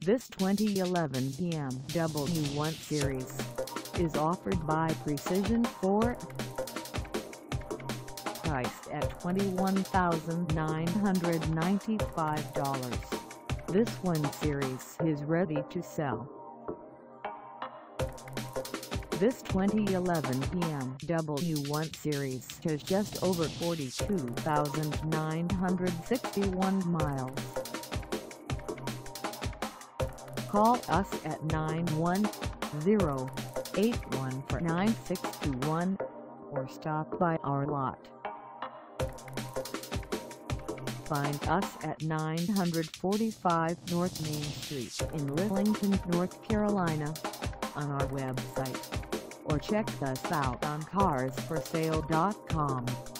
This 2011 BMW 1 Series is offered by Precision Ford. Priced at $21,995, this 1 Series is ready to sell. This 2011 BMW 1 Series has just over 42,961 miles. Call us at 910-814-9621 or stop by our lot. Find us at 945 North Main Street in Lillington, North Carolina, on our website, or check us out on carsforsale.com.